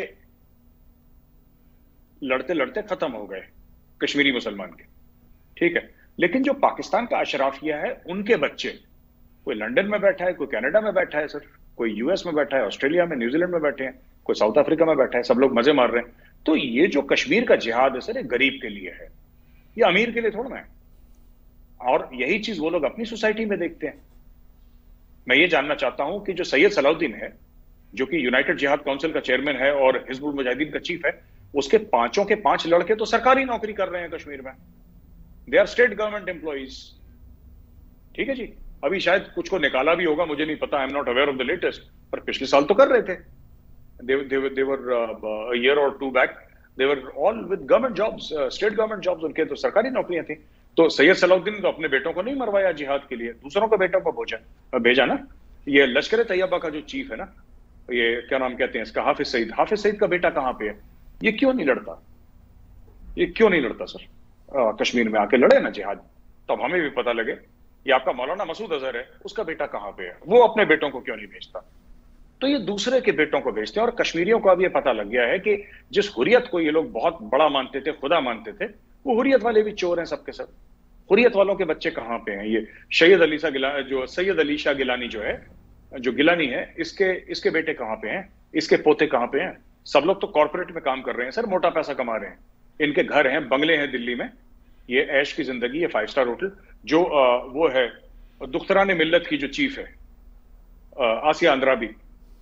लड़ते लड़ते खत्म हो गए कश्मीरी मुसलमान के। ठीक है, लेकिन जो पाकिस्तान का अशराफिया है, उनके बच्चे, कोई लंदन में बैठा है, कोई कनाडा में बैठा है सर, कोई यूएस में बैठा है, ऑस्ट्रेलिया में, न्यूजीलैंड में बैठे हैं, कोई साउथ अफ्रीका में बैठा है, सब लोग मजे मार रहे हैं। तो ये जो कश्मीर का जिहाद है सर, ये गरीब के लिए है, ये अमीर के लिए थोड़ा ना है। और यही चीज वो लोग अपनी सोसाइटी में देखते हैं। मैं ये जानना चाहता हूं कि जो सैयद सलाउद्दीन है, जो कि यूनाइटेड जिहाद काउंसिल का चेयरमैन है और हिजबुल मुजाहिदीन का चीफ है, उसके पांचों के पांच लड़के तो सरकारी नौकरी कर रहे हैं कश्मीर में, they are state government employees. ठीक है जी, अभी शायद कुछ को निकाला भी होगा, मुझे नहीं पता, I am not aware of the latest, पर पिछले साल तो कर रहे थे। they were a year or two back they were all with government jobs, state government jobs, उनके तो सरकारी नौकरियां थी। तो सैयद सलाउद्दीन तो अपने बेटों को नहीं मरवाया जिहाद के लिए, दूसरों के बेटों को भेजा ना। ये लश्कर तैयबा का जो चीफ है ना, ये क्या नाम कहते हैं इसका, हाफिज सईद का बेटा कहाँ पे है? ये क्यों नहीं लड़ता? ये क्यों नहीं लड़ता सर? कश्मीर में आके लड़े ना जिहाद, तब हमें भी पता लगे। ये आपका मौलाना मसूद अजहर है, उसका बेटा कहाँ पे है? वो अपने बेटों को क्यों नहीं भेजता? तो ये दूसरे के बेटों को भेजते हैं। और कश्मीरियों को अब ये पता लग गया है कि जिस हुर्रियत को ये लोग बहुत बड़ा मानते थे, खुदा मानते थे, वो हुर्रियत वाले भी चोर हैं सबके सब। हुर्रियत वालों के बच्चे कहाँ पे हैं? ये सैयद अली शाह गिलानी जो है, जो गिलानी है, इसके बेटे कहाँ पे हैं? इसके पोते कहाँ पे हैं? सब लोग तो कॉर्पोरेट में काम कर रहे हैं सर, मोटा पैसा कमा रहे हैं। इनके घर हैं, बंगले हैं दिल्ली में, ये ऐश की जिंदगी, ये 5 स्टार होटल। जो वो है दुख्तरान मिल्लत की जो चीफ है आसिया अंद्राबी,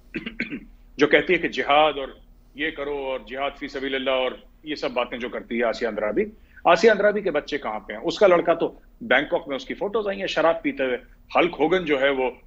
जो कहती है कि जिहाद और ये करो और जिहाद फी सबीलिल्लाह और ये सब बातें जो करती है आसिया अंद्राबी के बच्चे कहाँ पे हैं? उसका लड़का तो बैंकॉक में, उसकी फोटोज आई हैं शराब पीते हुए। हल्क होगन जो है वो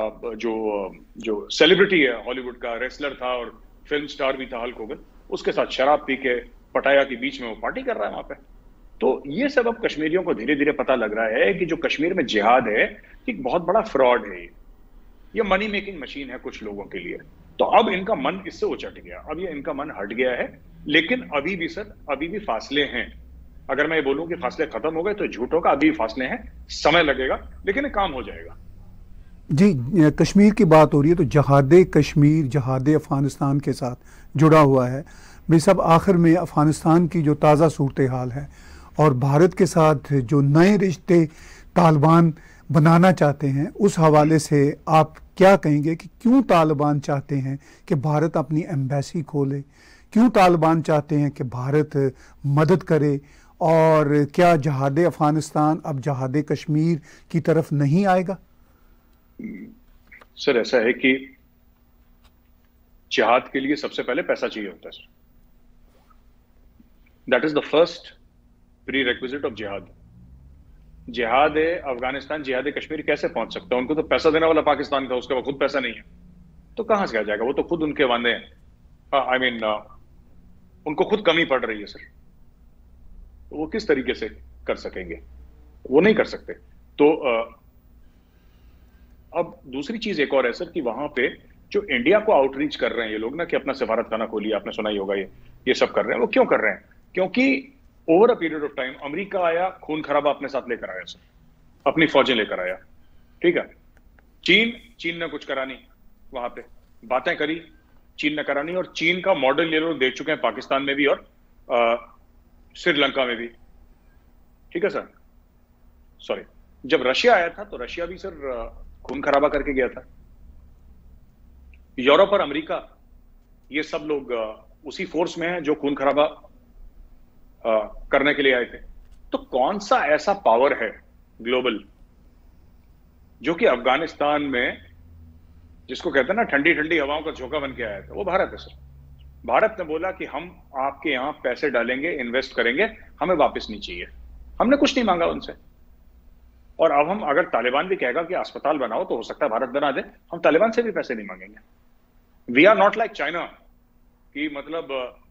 जो सेलिब्रिटी है, हॉलीवुड का रेसलर था और फिल्म स्टार भी था हल्क होगन, उसके साथ शराब पी के पटाया के बीच में वो पार्टी कर रहा है वहां पे। तो ये सब अब कश्मीरियों को धीरे धीरे पता लग रहा है कि जो कश्मीर में जिहाद है एक बहुत बड़ा फ्रॉड है, ये मनी मेकिंग मशीन है कुछ लोगों के लिए। तो अब इनका मन इससे उचट गया, अब ये इनका मन हट गया है। लेकिन अभी भी सर, अभी भी फासले हैं। अगर मैं बोलूं कि फासले खत्म हो गए तो झूठ होगा, अभी फासले हैं, समय लगेगा, लेकिन ये काम हो जाएगा। जी, कश्मीर की बात हो रही है तो जहाद कश्मीर जहाद अफगानिस्तान के साथ जुड़ा हुआ है। भाई सब, आखिर में अफगानिस्तान की जो ताज़ा सूरत हाल है और भारत के साथ जो नए रिश्ते तालिबान बनाना चाहते हैं, उस हवाले से आप क्या कहेंगे कि क्यों तालिबान चाहते हैं कि भारत अपनी एम्बेसी खोले? क्यों तालिबान चाहते हैं कि भारत मदद करे? और क्या जहाद अफगानिस्तान अब जहाद कश्मीर की तरफ नहीं आएगा? सर ऐसा है कि जिहाद के लिए सबसे पहले पैसा चाहिए होता है sir. That is the first prerequisite of जिहाद। जिहाद अफगानिस्तान जिहाद कश्मीर कैसे पहुंच सकता है? उनको तो पैसा देने वाला पाकिस्तान था, उसके बाद खुद पैसा नहीं है, तो कहां से आ जाएगा? वो तो खुद उनके वादे हैं। आई मीन उनको खुद कमी पड़ रही है सर, तो वो किस तरीके से कर सकेंगे? वो नहीं कर सकते। तो अब दूसरी चीज एक और है सर कि वहां पे जो इंडिया को आउटरीच कर रहे हैं ये लोग ना, कि अपना सफारतखाना खोलिए, आपने सुना ही होगा, ये सब कर रहे हैं। वो क्यों कर रहे हैं? क्योंकि over a period of time America आया, खून खराबा अपने साथ लेकर आया सर, अपनी फौजें लेकर आया। ठीक है, चीन ने कुछ करा नहीं, वहां पे बातें करी, चीन ने करा नहीं। और चीन का मॉडल ये लोग देख चुके हैं पाकिस्तान में भी और श्रीलंका में भी। ठीक है सर, सॉरी, जब रशिया आया था तो रशिया भी सर खून खराबा करके गया था। यूरोप और अमेरिका ये सब लोग उसी फोर्स में हैं जो खून खराबा करने के लिए आए थे। तो कौन सा ऐसा पावर है ग्लोबल जो कि अफगानिस्तान में, जिसको कहते हैं ना ठंडी ठंडी हवाओं का झोंका बन के आया था? वो भारत है सर। भारत ने बोला कि हम आपके यहां पैसे डालेंगे, इन्वेस्ट करेंगे, हमें वापस नहीं चाहिए। हमने कुछ नहीं मांगा उनसे। और अब हम, अगर तालिबान भी कहेगा कि अस्पताल बनाओ, तो हो सकता है भारत बना दे, हम तालिबान से भी पैसे नहीं मांगेंगे। We are not like China कि मतलब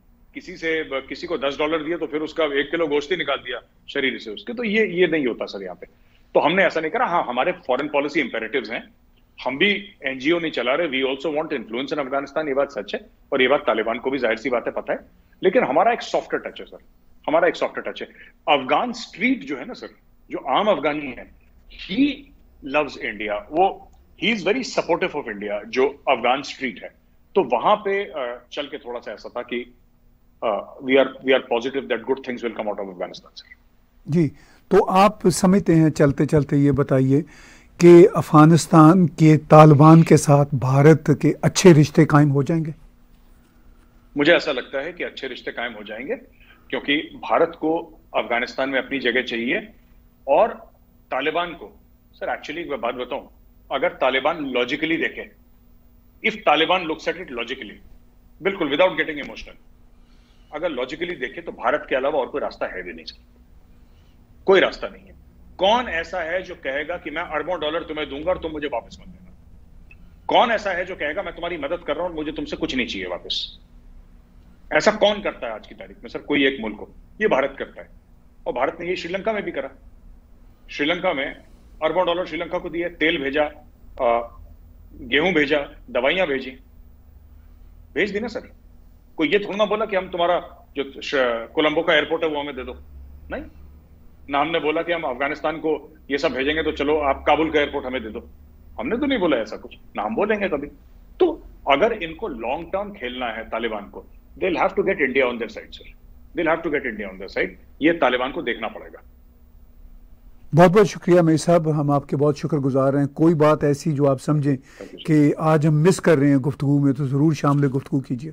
किसी को $10 दिए तो फिर उसका 1 किलो गोश्त ही निकाल दिया शरीर से उसके। तो ये नहीं होता सर यहाँ पे। तो हमने ऐसा नहीं करा। हाँ, हमारे फॉरेन पॉलिसी इंपेरेटिव्स हैं, हम भी एनजीओ नहीं चला रहे। We also want influence in Afghanistan, ये बात सच है, और ये बात तालिबान को भी जाहिर सी बात है पता है। लेकिन हमारा एक सॉफ्ट टच है सर, हमारा एक सॉफ्ट टच है। अफगान स्ट्रीट जो है ना सर, जो आम अफगानी है, he loves India, he is very supportive of India, जो अफगान स्ट्रीट है। तो वहां पे चल के थोड़ा सा ऐसा था कि we are positive that good things will come out of Afghanistan sir. जी, तो आप समझते हैं, चलते चलते ये बताइए कि अफगानिस्तान के तालिबान के साथ भारत के अच्छे रिश्ते कायम हो जाएंगे? मुझे ऐसा लगता है कि अच्छे रिश्ते कायम हो जाएंगे, क्योंकि भारत को अफगानिस्तान में अपनी जगह चाहिए। और तालिबान को सर, एक्चुअली एक बात बताऊं, अगर तालिबान लॉजिकली देखे, if Taliban looks at it logically, बिल्कुल विदाउट गेटिंग इमोशनल, अगर लॉजिकली देखें तो भारत के अलावा और कोई रास्ता है भी नहीं सर, कोई रास्ता नहीं है। कौन ऐसा है जो कहेगा कि मैं अरबों डॉलर तुम्हें दूंगा और तुम मुझे वापस मत देना? कौन ऐसा है जो कहेगा मैं तुम्हारी मदद कर रहा हूं और मुझे तुमसे कुछ नहीं चाहिए वापस? ऐसा कौन करता है आज की तारीख में सर? कोई एक मुल्क हो, ये भारत करता है। और भारत ने ये श्रीलंका में भी करा। श्रीलंका में अरबों डॉलर श्रीलंका को दिए, तेल भेजा, गेहूं भेजा, दवाइयां भेजी, भेज दी ना सर। कोई ये थोड़ा ना बोला कि हम तुम्हारा जो कोलंबो का एयरपोर्ट है वो हमें दे दो, नहीं ना। हमने बोला कि हम अफगानिस्तान को ये सब भेजेंगे तो चलो आप काबुल का एयरपोर्ट हमें दे दो, हमने तो नहीं बोला ऐसा कुछ, ना हम बोलेंगे कभी। तो अगर इनको लॉन्ग टर्म खेलना है तालिबान को, they will have to get India on their side sir, they will have to get India on their side. ये तालिबान को देखना पड़ेगा। बहुत बहुत शुक्रिया मेयर साहब, हम आपके बहुत शुक्रगुजार हैं। कोई बात ऐसी जो आप समझें कि आज हम मिस कर रहे हैं गुफ्तगू में, तो जरूर शामिल गुफ्तगू कीजिए।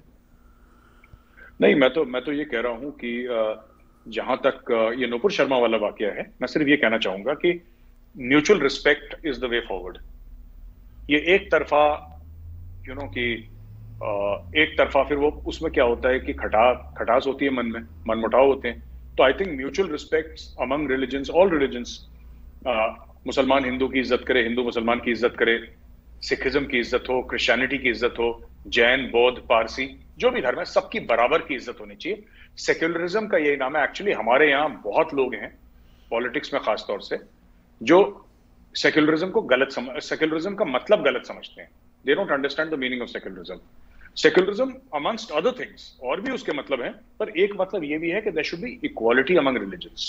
नहीं, मैं तो ये कह रहा हूं कि जहां तक ये नूपुर शर्मा वाला वाकया है, मैं सिर्फ ये कहना चाहूंगा कि mutual respect is the way forward. ये एक तरफा कि एक तरफा फिर वो उसमें क्या होता है कि खटास होती है मन में, मनमुटाव होते हैं। तो I think mutual respect among religions, all religions, मुसलमान हिंदू की इज्जत करे, हिंदू मुसलमान की इज्जत करे, सिखिज्म की इज्जत हो, क्रिश्चियनिटी की इज्जत हो, जैन, बौद्ध, पारसी, जो भी धर्म है सबकी बराबर की इज्जत होनी चाहिए। सेक्युलरिज्म का यही नाम है। एक्चुअली हमारे यहाँ बहुत लोग हैं पॉलिटिक्स में खासतौर से जो सेक्युलरिज्म को सेक्युलरिज्म का मतलब गलत समझते हैं। They don't understand the meaning of secularism. Secularism amongst other things और भी उसके मतलब हैं, पर एक मतलब ये भी है कि there should be equality among religions.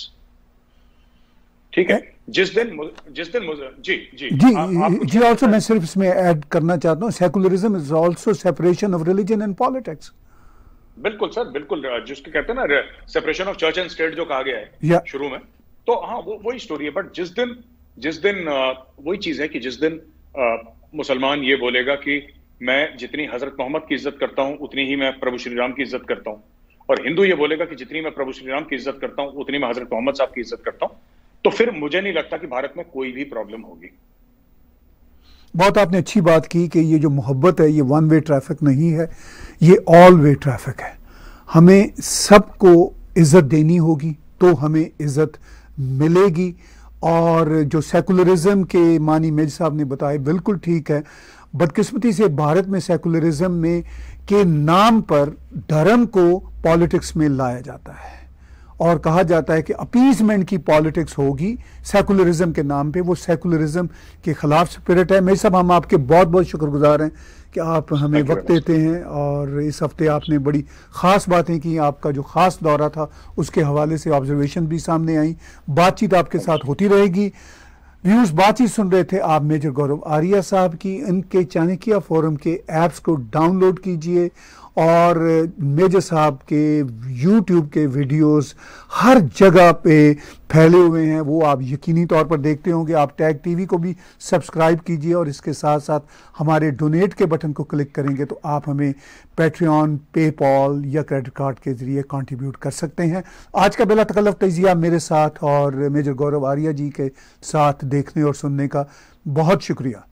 ठीक है, जिस दिन जी जी जी ऑल्सो मैं सिर्फ इसमें ऐड करना चाहता हूँ, secularism is also separation of religion and politics. बिल्कुल सर, बिल्कुल, जिसको कहते हैं ना separation of church and state जो कहा गया है शुरू में, तो हाँ वो वही स्टोरी है। बट जिस दिन वही चीज है कि जिस दिन मुसलमान ये बोलेगा कि मैं जितनी हजरत मोहम्मद की इज्जत करता हूं उतनी ही मैं प्रभु श्री राम की इज्जत करता हूं, और हिंदू ये बोलेगा कि जितनी मैं प्रभु श्री राम की इज्जत करता हूं उतनी मैं हजरत मोहम्मद साहब की इज्जत करता हूं, तो फिर मुझे नहीं लगता कि भारत में कोई भी प्रॉब्लम होगी। बहुत आपने अच्छी बात की कि ये जो मोहब्बत है ये वन वे ट्रैफिक नहीं है, ये ऑल वे ट्रैफिक है। हमें सबको इज्जत देनी होगी तो हमें इज्जत मिलेगी। और जो सेकुलरिज्म के मानी मेज साहब ने बताए बिल्कुल ठीक है। बदकिस्मती से भारत में सेकुलरिज्म में के नाम पर धर्म को पॉलिटिक्स में लाया जाता है और कहा जाता है कि अपीजमेंट की पॉलिटिक्स होगी सेकुलरिज्म के नाम पे। वो सेकुलरिज्म के खिलाफ स्पिरिट है। मेरे साहब हम आपके बहुत बहुत शुक्रगुजार हैं कि आप हमें वक्त देते हैं, और इस हफ्ते आपने बड़ी ख़ास बातें की। आपका जो ख़ास दौरा था उसके हवाले से ऑब्जर्वेशन भी सामने आई। बातचीत आपके साथ होती रहेगी। व्यूज़ बातचीत सुन रहे थे आप मेजर गौरव आर्या साहब की। इनके चाणक्य फोरम के ऐप्स को डाउनलोड कीजिए और मेजर साहब के यूट्यूब के वीडियोस हर जगह पे फैले हुए हैं, वो आप यकीनी तौर पर देखते होंगे। आप टैग टीवी को भी सब्सक्राइब कीजिए और इसके साथ साथ हमारे डोनेट के बटन को क्लिक करेंगे तो आप हमें पैट्रियन, पेपॉल या क्रेडिट कार्ड के ज़रिए कंट्रीब्यूट कर सकते हैं। आज का बिला तकल्लुफ़ तजिया मेरे साथ और मेजर गौरव आर्या जी के साथ देखने और सुनने का बहुत शुक्रिया।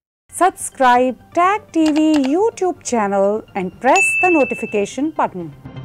Subscribe Tag TV YouTube channel and press the notification button.